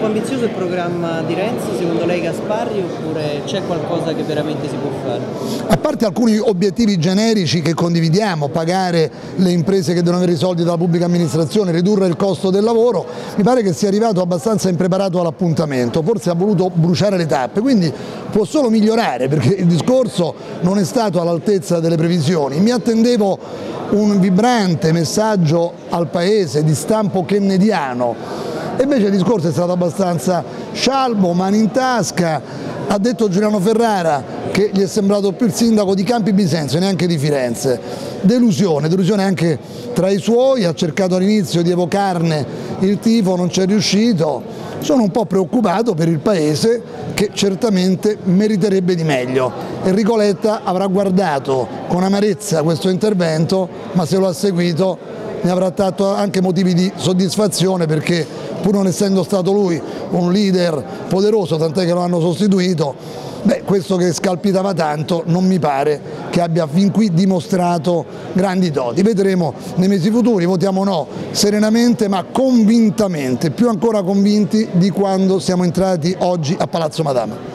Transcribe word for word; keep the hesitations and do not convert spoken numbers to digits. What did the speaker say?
Troppo ambizioso il programma di Renzi, secondo lei, Gasparri, oppure c'è qualcosa che veramente si può fare? A parte alcuni obiettivi generici che condividiamo, pagare le imprese che devono avere i soldi dalla pubblica amministrazione, ridurre il costo del lavoro, mi pare che sia arrivato abbastanza impreparato all'appuntamento, forse ha voluto bruciare le tappe, quindi può solo migliorare perché il discorso non è stato all'altezza delle previsioni. Mi attendevo un vibrante messaggio al Paese di stampo kennediano, e invece il discorso è stato abbastanza scialbo, mani in tasca. Ha detto Giuliano Ferrara che gli è sembrato più il sindaco di Campi Bisenzio, neanche di Firenze. Delusione, delusione anche tra i suoi, ha cercato all'inizio di evocarne il tifo, non ci è riuscito. Sono un po' preoccupato per il Paese che certamente meriterebbe di meglio. Enrico Letta avrà guardato con amarezza questo intervento, ma se lo ha seguito ne avrà tratto anche motivi di soddisfazione, perché pur non essendo stato lui un leader poderoso, tant'è che lo hanno sostituito, beh, questo che scalpitava tanto non mi pare che abbia fin qui dimostrato grandi doti. Vedremo nei mesi futuri, votiamo no serenamente ma convintamente, più ancora convinti di quando siamo entrati oggi a Palazzo Madama.